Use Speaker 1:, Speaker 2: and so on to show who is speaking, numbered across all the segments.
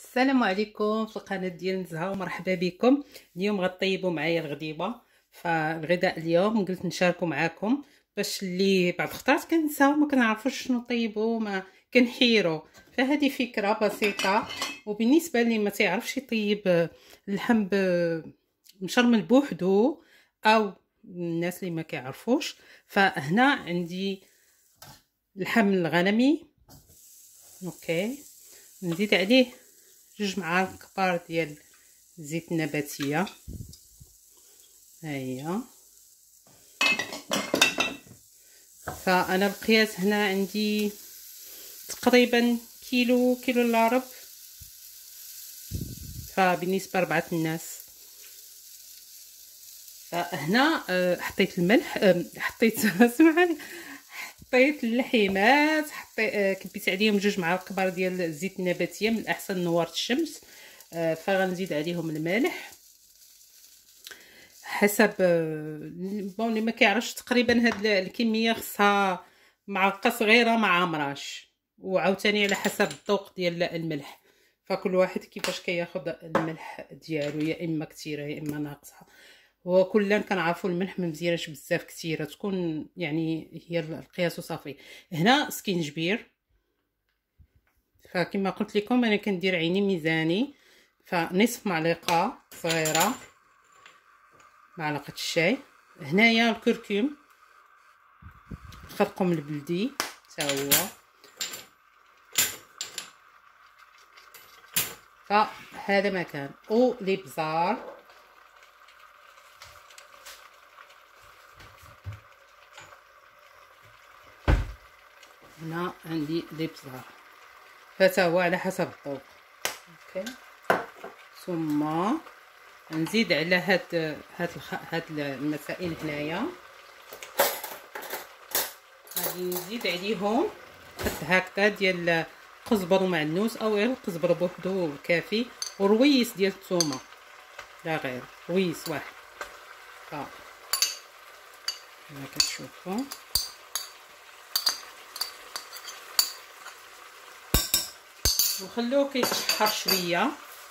Speaker 1: السلام عليكم في القناه ديال نزهه ومرحبا بكم. اليوم غطيبوا معايا الغديبه. فالغداء اليوم قلت نشاركه معاكم باش اللي بعض الخطرات كنساو ما كنعرفوش شنو طيبوا ما كنحيروا. فهذه فكره بسيطه، وبالنسبه اللي ما تعرفش يطيب اللحم مشرمل بوحدو او الناس اللي ما كيعرفوش، فهنا عندي اللحم الغنمي. اوكي، نزيد عليه 2 معالق كبار ديال زيت النباتيه. هيا، فانا القياس هنا عندي تقريبا كيلو الا ربع، فبالنسبه 4 الناس. فهنا حطيت الملح، حطيت سمعوني، حطيت اللحيمات، كبيت عليهم 2 معالق كبار ديال الزيت النباتيه من الاحسن نوار الشمس. فغنزيد عليهم الملح حسب بون اللي ما كيعرفش. تقريبا هاد الكميه خصها معلقه صغيره مع امراش، وعاوتاني على حسب الذوق ديال الملح، فكل واحد كيفاش كياخذ الملح ديالو، يا اما كثيره يا اما ناقصه. وكلنا كنعرفوا الملح ما مزيانش بزاف، كثيره تكون يعني هي القياس وصافي. هنا سكينجبير، فكما قلت لكم انا كندير عيني ميزاني، فنصف معلقه صغيره معلقه الشاي. هنايا الكركم، الخرقوم البلدي تا هو، فهذا مكان او لي بزار. هنا عندي لي بزار، فتا هو على حسب الذوق. اوكي، ثم نزيد على هاد المسائل هنايا، غادي نزيد عليهم قد هكذا ديال قزبر ومعنوس، او غير القزبر بوحدو كافي، ورويس ديال الثومه، لا غير رويس واحد. كما كتشوفوا نخلوه كيتشحر شويه.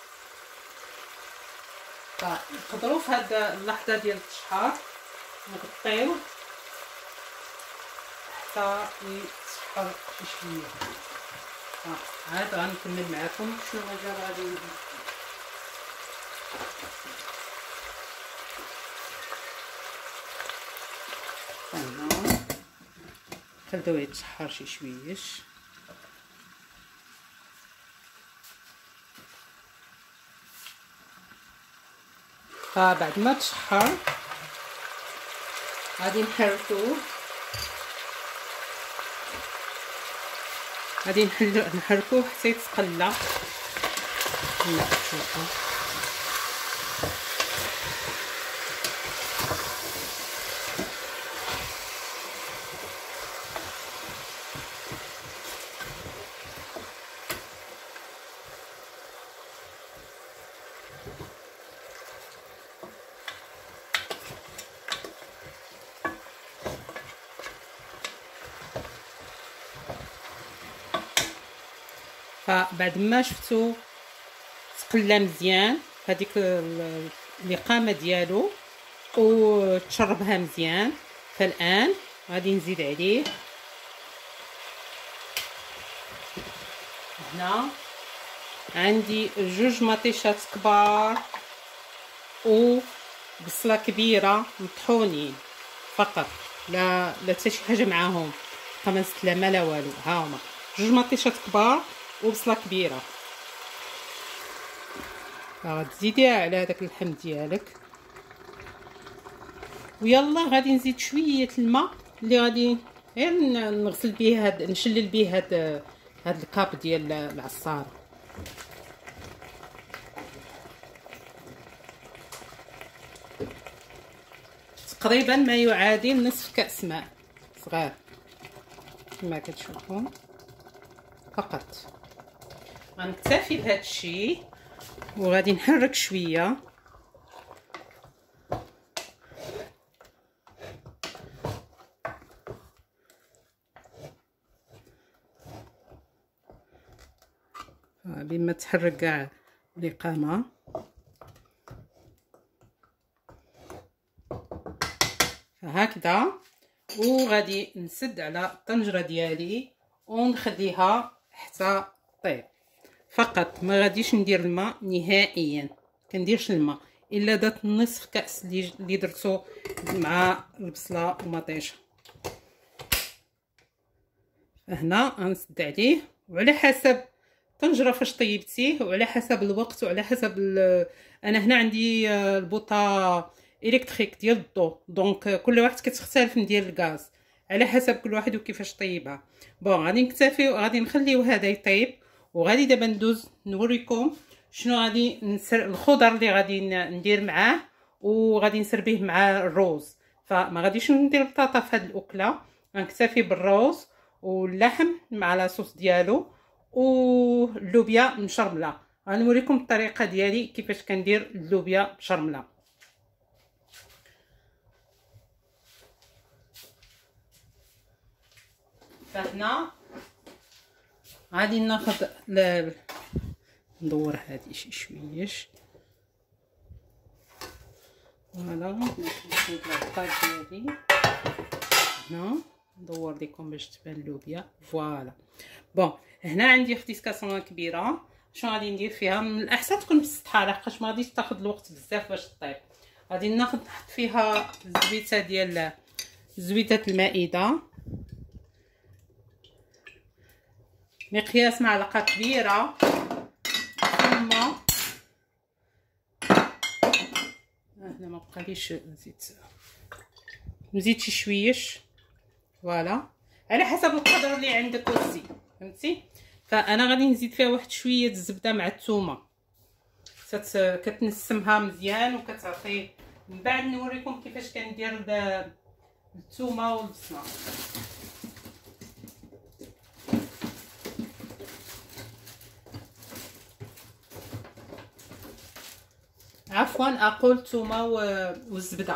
Speaker 1: فنقدروا في هاد اللحظه ديال التشحار نغطيوه حتى يتشحر شي شويه. عاد غنكمل معكم شنو غادي نخليوه يتشحر شي شويش. فبعد ما تشحر غادي نحركوه، غادي نحركوه حتى يتقلى. هنا شوفوا، فبعد ما شفتو تقلى مزيان هذيك القامه ديالو وتشربها مزيان، فالان غادي نزيد عليه هنا عندي 2 مطيشات كبار وبصله كبيره مطحونين فقط، لا حتى شي حاجه معاهم، خمس لا ما لا والو. ها هما 2 مطيشات كبار وبصله كبيره. غتزيديها على هذاك اللحم ديالك، ويلا غادي نزيد شويه الماء اللي غادي غير نغسل به نشلل به هاد الكاب ديال العصاره. تقريبا ما يعادل نصف كأس ماء صغير كما كتشوفوا. فقط غنكتفي بهذا الشيء وغادي نحرك شويه. بما تحرك كاع الإقامة. فهكذا، وغادي نسد على الطنجرة ديالي ونخليها حتى طيب فقط. ما غاديش ندير الماء نهائيا، كنديرش الماء الا دات نصف كاس اللي درتو مع البصله ومطيشه. هنا غنسد عليه، وعلى حسب الطنجره فاش طيبتيه، وعلى حسب الوقت، وعلى حسب انا هنا عندي البوطه الكتريك ديال الضو، دونك كل واحد كتختلف ديال الغاز على حسب كل واحد وكيفاش طيبها. بون غادي نكتفيو، غادي نخليو هذا يطيب، وغادي دابا ندوز نوريكم شنو غادي الخضر اللي غادي ندير معاه، وغادي نسربيه مع الروز. فما غاديش ندير بطاطا في هذه الاكله، غنكتفي بالروز واللحم مع لاصوص ديالو واللوبيا مشرمله. غنوريكم الطريقه ديالي كيفاش كندير اللوبيا مشرمله. فهنا غادي ناخذ ندور هذه شي شويش. فوالا ناخذ الباط ديالي هنا، ندور لكم باش تبان اللوبيا. فوالا بون، هنا عندي اختي كاسونه كبيره. شنو غادي ندير فيها؟ من الاحسن تكون بالسطحه لحقاش ما غاديش تاخذ الوقت بزاف باش طيب. غادي نحط فيها الزبيته ديال زبيته المائده، مقياس معلقه كبيره. ثم هنا ما بقاليش نزيد شي شويش. فوالا على حسب القدر اللي عندك والزيت، فهمتي. فانا غادي نزيد فيها واحد شويه الزبده مع الثومه، كتنسمها مزيان وكتعطي. من بعد نوريكم كيفاش كندير الثومه والبصله. عفوا اقول الثومه والزبده.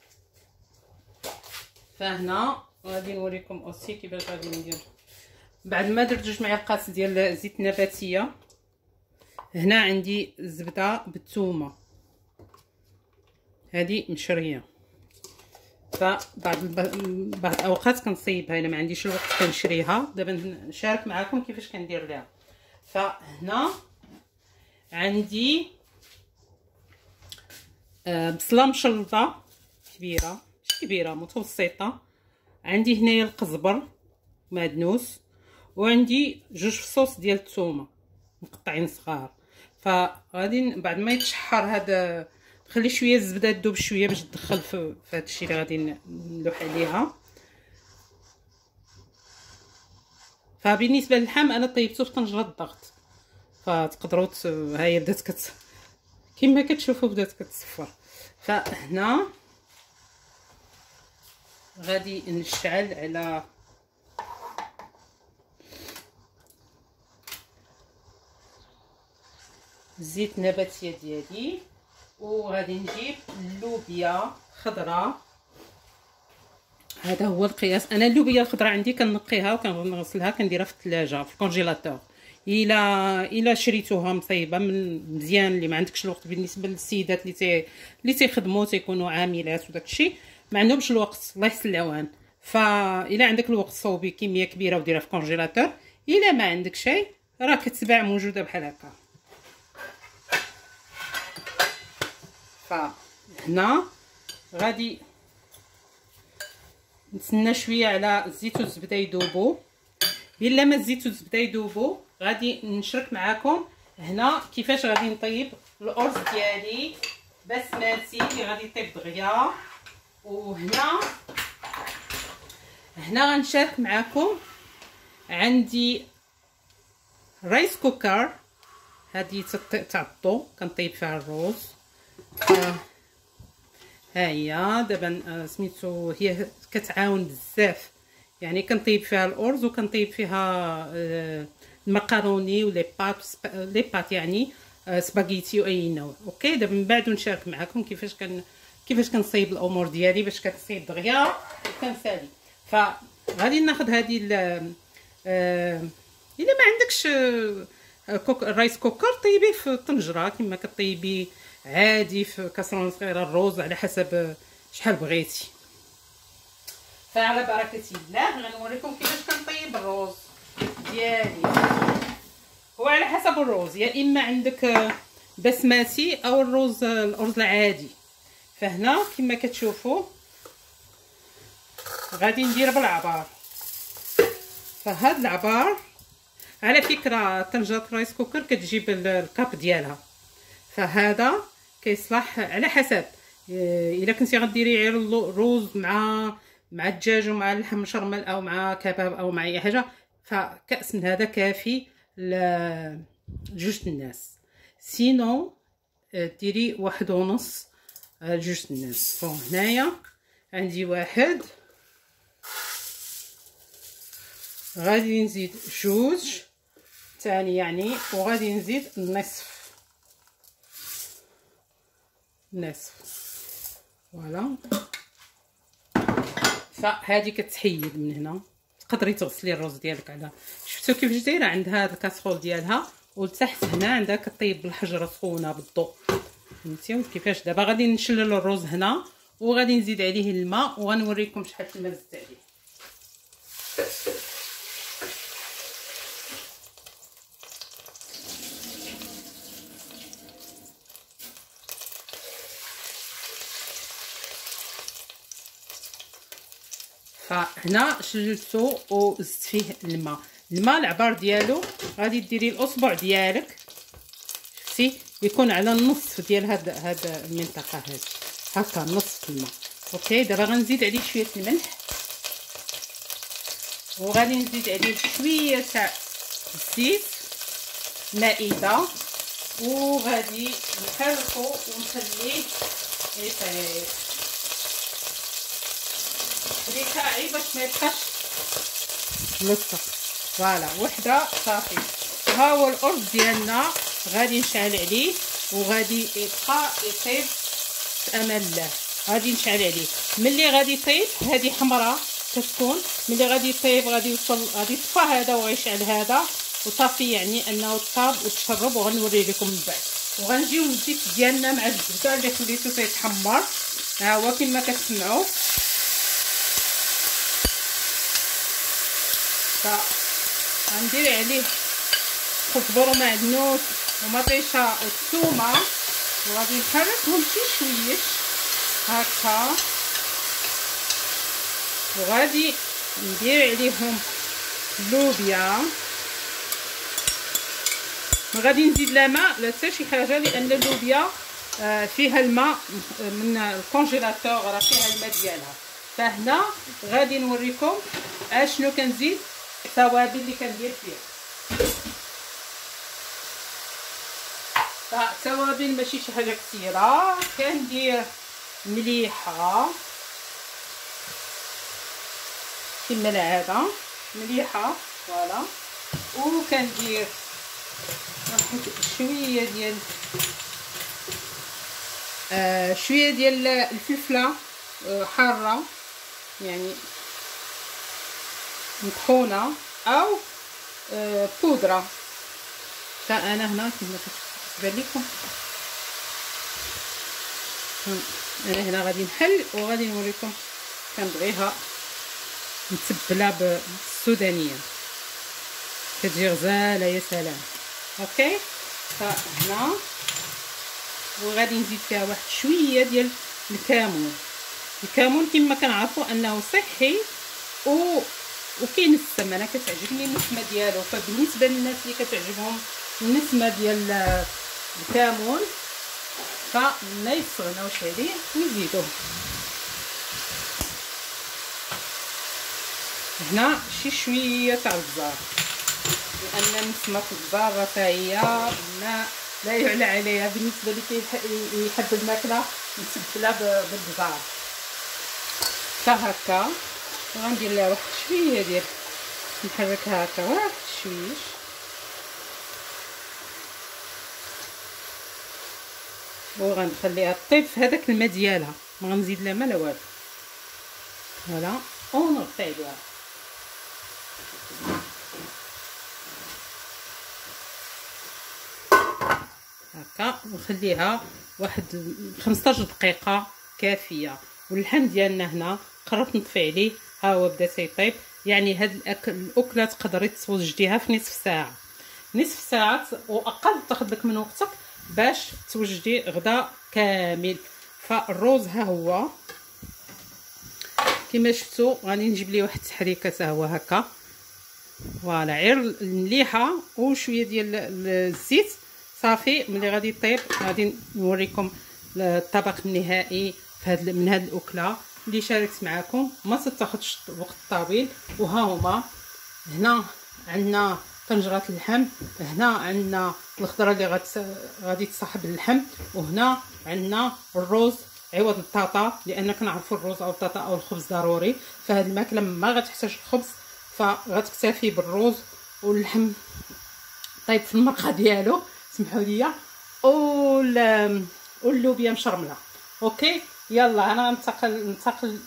Speaker 1: فهنا غادي نوريكم اوسي كيفاش غادي ندير. بعد ما درت 2 معالق ديال زيت نباتيه، هنا عندي الزبده بالثومه هذه مشريه. بعض الاوقات كنصيبها الا ما عنديش الوقت كنشريها. دابا نشارك معكم كيفاش كندير ليها. فهنا عندي بصله مشلطه كبيره، ماشي كبيره، متوسطه. عندي هنايا القزبر معدنوس، وعندي 2 فصوص ديال الثومه مقطعين صغار. فغادي بعد ما يتشحر هذا نخلي شويه الزبده تذوب شويه باش تدخل في هذا الشيء اللي غادي نلوح عليها. فبالنسبه للحم انا طيبته في طنجره الضغط، فتقدروا ها هي بدات كما كتشوفوا بدات كتصفر. فهنا غادي نشعل على زيت نباتيه ديالي، وغادي نجيب اللوبيا خضراء. هذا هو القياس. انا اللوبيا الخضراء عندي كنقيها وكنغسلها كنديرها في الثلاجه في الكونجيلاتور. الا شريتوها مطيبه من مزيان، اللي ما عندكش الوقت، بالنسبه للسيدات اللي تيخدموا تيكونوا عاملات وداك الشيء ما عندهمش الوقت، الله يحسن العوان. فالا عندك الوقت صوبي كميه كبيره وديرها في الكونجيلاتور. الا ما عندك شيء راه كتباع موجوده بحال هكا. فهنا غادي نتسنى شويه على الزيت والزبده يذوبوا. الا ما الزيت والزبده يذوبوا غادي نشرك معكم هنا كيفاش غادي نطيب الارز ديالي بسمتي اللي غادي يطيب دغيا. وهنا غنشارك معكم عندي رايس كوكر، هذه تاع الضو كنطيب فيها الروز. ها هي دابا سميتو، هي كتعاون بزاف، يعني كنطيب فيها الارز وكنطيب فيها المكروني ولي بات يعني سباغيتي واي نوع. اوكي دابا من بعد نشارك معكم كيفاش كنصايب الامور ديالي باش كتصايب دغيا وكنسالي. فغادي ناخذ هذه الا ما عندكش الرايس كوكر طيبيه في الطنجره كما كطيبي عادي في كاسرونه صغيره. الروز على حسب شحال بغيتي. فعلى بركه الله غنوريكم كيفاش كنطيب الروز ديالي. هو على حسب الروز، يا اما عندك بسمتي او الارز العادي. فهنا كما كتشوفوا غادي ندير بالعبار. فهاد العبار على فكره طنجره رايس كوكر كتجيب الكاب ديالها، فهذا كيصلح على حسب. الا كنتي غديري غير الرز مع الدجاج ومع اللحم مشرمل او مع كباب او مع اي حاجه، فكأس من هذا كافي لجوج الناس. سينو ديري 1.5 جوج الناس. بون هنايا عندي 1، غادي نزيد 2 ثاني يعني، وغادي نزيد نصف فوالا. فهذه كتحيد من هنا. تقدري تغسلي الرز ديالك على شفتوا كيفاش دايره عند هذا الكاسرول ديالها، ولتحت هنا عندها كطيب بالحجره سخونه بالضوء. فهمتيو كيفاش؟ دابا غادي نشلل الرز هنا وغادي نزيد عليه الماء وغنوريكم شحال الماء زدت عليه. فهنا شللتو وزدت فيه الماء. العبار ديالو غادي ديري الاصبع ديالك شفتي يكون على النصف ديال هاد المنطقه هذه هكا، نصف الماء. اوكي دابا غنزيد عليه شويه الملح وغادي نزيد عليه شويه تاع الزيت مائده، وغادي نحركو ونخليه يطيب ريكاعي باش ما يبقاش ملصق. فوالا وحده صافي. ها هو الارز ديالنا غادي نشعل عليه وغادي يبقى يطيب في امان الله. غادي نشعل عليه ملي غادي يطيب، هذه حمراء كتكون ملي غادي يطيب غادي يوصل، غادي يطفى هذا ويشعل هذا وصافي، يعني انه طاب وتشرب. وغنوري لكم من بعد. وغنجيو الزيت ديالنا مع الزبده اللي خليتو تيتحمر، ها هو كما كتسمعوا. غندير عليه كزبر ومعدنوس ومطيشه والثومه وغادي نحركهم شي شويش هكا، وغادي ندير عليهم اللوبيا. ما غادي نزيد لا ماء لا حتى شي حاجه، لان اللوبيا فيها الماء من الكونجيلاتور، راه فيها الماء ديالها. فهنا غادي نوريكم اشنو كنزيد التوابل اللي كندير فيها. فالتوابل ماشي شي حاجه كثيره، كندير مليحه كما العاده، مليحه فوالا. وكندير واحد شويه ديال الفلفله حاره، يعني مطحونه او بودره. فانا هنا كما كتبان لكم انا هنا غادي نحل وغادي نوريكم. كنبغيها متبله بالسودانيه كتجي غزاله يا سلام. اوكي فهنا وغادي نزيد فيها واحد شويه ديال الكمون. الكمون كما كنعرفوا انه صحي وكاين السم. انا كتعجبني النسمه ديالو، فبالنسبه للناس اللي كتعجبهم النسمه ديال الكمون فما يستغناوش عليه ويزيدوه. هنا شي شويه تاع البزار، لان نسمه البزار راه هي لا يعلى عليها بالنسبه اللي يحب الماكله متبله بالبزار. فهكا وغندير لها واحد شويه ديال نحركها هكا واحد شويش، وغنخليها طيب في هذاك الماء ديالها، ما غنزيد لا ما لا والو. فوالا ونغطي عليها. هكا، ونخليها واحد 15 دقيقه كافيه. واللحم ديالنا هنا قربت نطفي عليه، ها هو بدا تيطيب. يعني هاد الاكله تقدري توجديها في نصف ساعه، نصف ساعه واقل تاخذ لك من وقتك باش توجدي غدا كامل. فالروز ها هو كما شفتوا، غادي نجيب ليه واحد التحريكه حتى هو هكا، فوالا غير المليحه وشويه ديال الزيت صافي. ملي غادي يطيب غادي نوريكم الطبق النهائي من هذه الاكله اللي شاركت معكم، ما تاخذش وقت طويل. وها هما هنا عندنا طنجره اللحم، هنا عندنا الخضره اللي غادي تصاحب اللحم، وهنا عندنا الروز عوض البطاطا، لان كنعرفوا الروز او البطاطا او الخبز ضروري. فهاد الماكله ما غتحتاج الخبز، فغتكتفي بالروز واللحم طيب في المرقه ديالو، سمحوا لي، واللوبيا مشرمله. اوكي يلا انا نتلاقى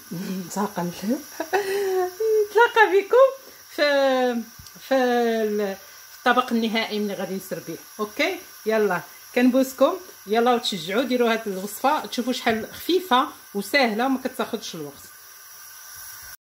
Speaker 1: بكم في الطبق النهائي ملي غادي نسربيه. اوكي يلا كنبوسكم، يلا وتشجعوا ديروا هذه الوصفه، تشوفوا شحال خفيفه وسهله وما كتاخذش الوقت.